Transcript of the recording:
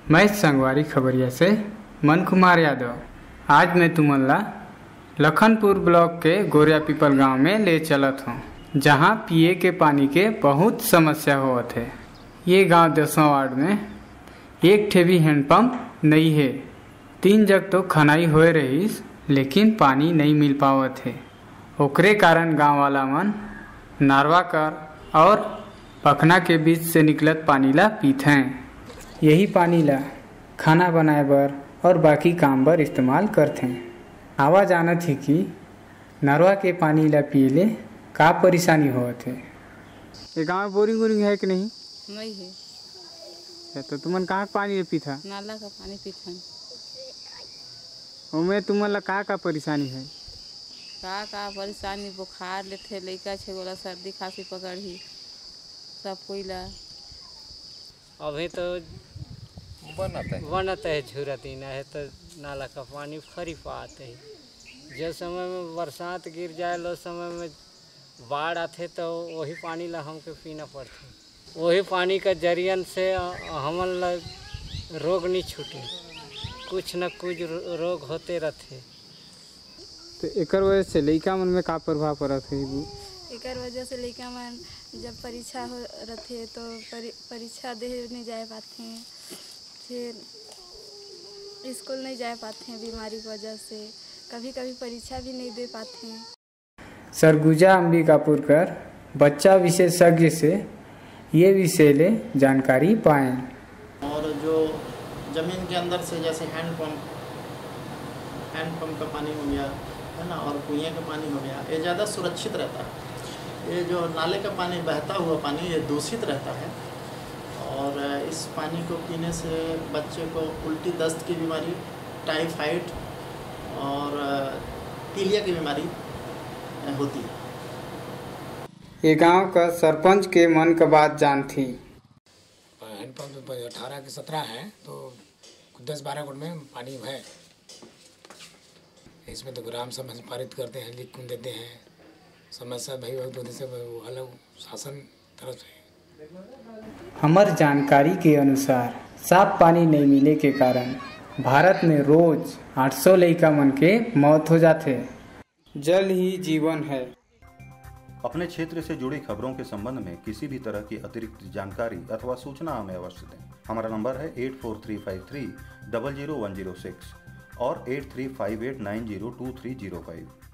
मैं संगवारी खबरिया से मन कुमार यादव। आज मैं तुमला लखनपुर ब्लॉक के गोरिया पीपल गांव में ले चलत हूँ, जहाँ पिए के पानी के बहुत समस्या होत है। ये गांव 10वां वार्ड में एक ठे भी हैंडपम्प नहीं है। 3 जग तो खनाई होए रहीस, लेकिन पानी नहीं मिल पावत है। ओकरे कारण गांव वाला मन नारवा कर और पखना के बीच से निकलत पानी ला पीते हैं। यही पानी ला खाना बनाए बर और बाकी काम बर इस्तेमाल करते हैं। आवा जानत ही कि नरवा के पानी ला पिए का परेशानी होत है। ये गाँव में बोरिंग वोरिंग है कि नहीं? नहीं है। तो तुमन कहाँ पानी पीता? नाला का पानी पीता। उमें तुमन ला का परेशानी है? का परेशानी, बुखार लेते लइका छे गोला, सर्दी खांसी पकड़ी सब कोई ला। अभी तो बनता है झुरतीना है, तो नाला का पानी खरीफ आते है। जो समय में बरसात गिर जाए लो, समय में बाढ़ आते तो वही पानी ला हमके पीना पड़ता। वही पानी का जरियन से हमन ला रोग नहीं छूटे, कुछ न कुछ रोग होते रहते। तो एकर वजह से लइका मन में का प्रभाव पड़त है? एकर वजह से लइका मन जब परीक्षा हो रहते तो परीक्षा दे नहीं जा पाते हैं, फिर स्कूल नहीं जा पाते हैं बीमारी की वजह से। कभी कभी परीक्षा भी नहीं दे पाते हैं। सरगुजा अंबिकापुरकर बच्चा विशेषज्ञ से ये विषय ले जानकारी पाएं। और जो ज़मीन के अंदर से जैसे हैंडपम्प का पानी हो गया है ना, और कुएं का पानी हो गया, ये ज़्यादा सुरक्षित रहता है। ये जो नाले का पानी, बहता हुआ पानी, ये दूषित रहता है। और इस पानी को पीने से बच्चे को उल्टी दस्त की बीमारी, टाइफाइड और पीलिया की बीमारी होती है। ये गांव का सरपंच के मन का बात जान थी। हैंडपम्प 18 के 17 है, तो 10-12 फुट में पानी है। इसमें तो ग्राम सभा पारित करते हैं, लिख देते हैं, समस्या भाई होने से अलग शासन तरफ से। हमार जानकारी के अनुसार साफ पानी नहीं मिले के कारण भारत में रोज 800 लइका मन के मौत हो जाते। जल ही जीवन है। अपने क्षेत्र से जुड़ी खबरों के संबंध में किसी भी तरह की अतिरिक्त जानकारी अथवा सूचना हमें अवश्य दें। हमारा नंबर है 8435300106 और 8358902305।